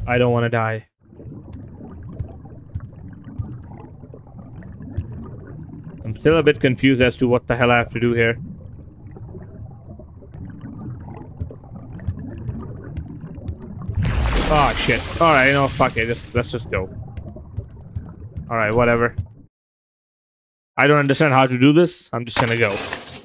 I don't want to die. I'm still a bit confused as to what the hell I have to do here. Oh shit. Alright, you know, fuck it. Let's just go. Alright, whatever. I don't understand how to do this. I'm just gonna go.